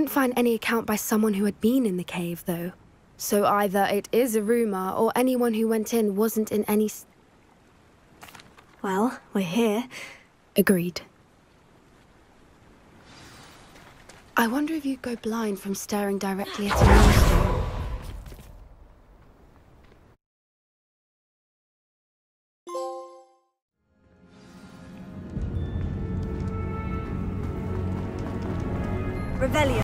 couldn't find any account by someone who had been in the cave, though. So either it is a rumor, or anyone who went in wasn't in any... Well, we're here. Agreed. I wonder if you'd go blind from staring directly at a monster. Revelio.